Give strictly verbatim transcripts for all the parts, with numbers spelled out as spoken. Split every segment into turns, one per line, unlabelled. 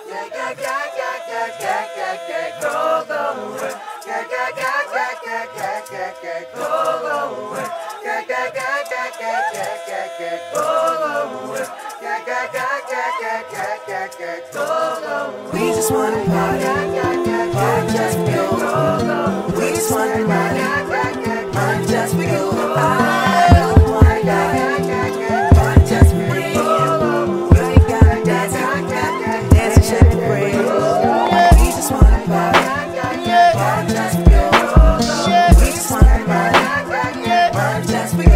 We just wanna party, party just for you. We just wanna party, party just for you. I wanna die, party just for you. We gotta dance, dance and shake the bread. We just wanna party, party just for you. We just wanna party, party just for you.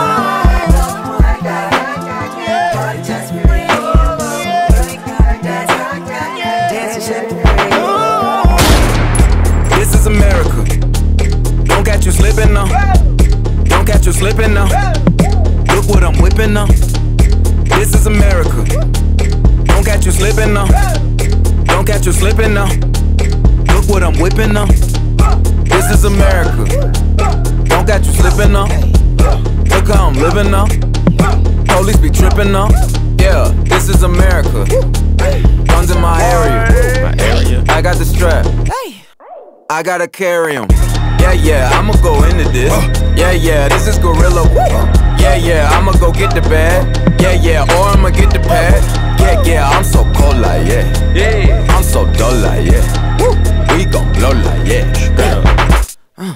This is America. Don't catch you slipping now. Don't catch you slipping now. Look what I'm whipping now. This is America. Don't catch you slipping now. Don't catch you slipping now. Look what I'm whipping now. This is America. Don't catch you slipping now. Look how I'm living now. Police be tripping now. Yeah, this is America. Guns in my area. My area. I got the strap. I gotta carry 'em. Yeah, yeah, I'ma go into this. Yeah, yeah, this is gorilla. Yeah, yeah, I'ma go get the bag. Yeah, yeah, or I'ma get the pad. Yeah, yeah, I'm so cold like yeah. Yeah, I'm so dull like yeah. We gon' blow like yeah. Straight up. Uh.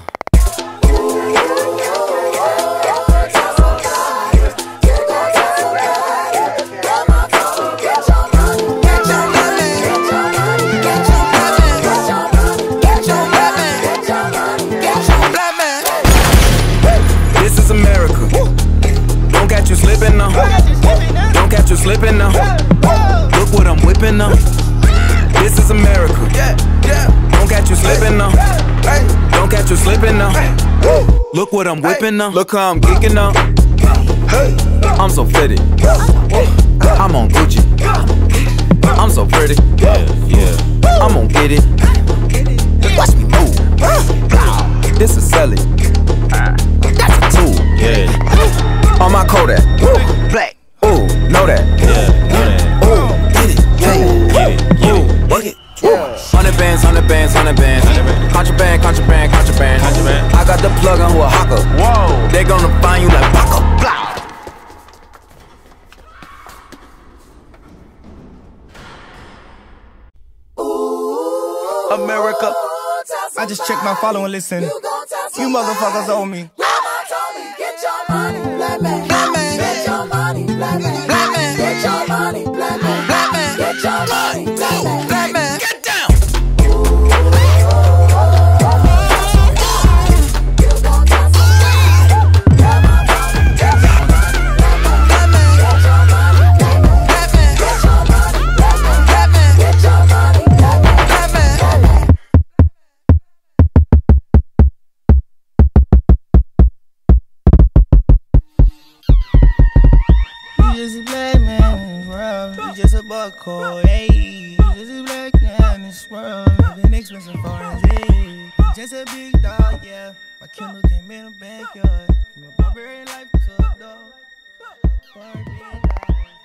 Slipping now. Don't catch you slipping now. Look what I'm whipping now. This is America. Don't catch you slipping now. Don't catch you slipping now. Look what I'm whipping now. Look how I'm geeking now. I'm so fitted. I'm on Gucci. I'm so pretty. Yeah, yeah. I'm gonna get it. Watch me move. This is selling. That's a tool. Yeah. On my Kodak, woo, black, ooh, know that, yeah, know that, ooh, get it, yeah, get it, ooh, work it, yeah. Hundred bands, hundred bands, hundred bands, contraband, contraband, contraband, contraband. I got the plug on who a hawker, whoa, they gonna find you like Paco, blah.
America, I just checked my follow and listen. You motherfuckers owe me.
Get your money, black man. Black man. Get your money, black man. Black man. Get your money, black man. Black man. Get your money, black man.
Black man. Get down.
Just a black man in this world, you just a buckhole, hey. You just a black man in this world, living expensive foreign, hey. Just a big dog, yeah. My Kindle came in the backyard. From a barbarian life to a dog. Barbarian life.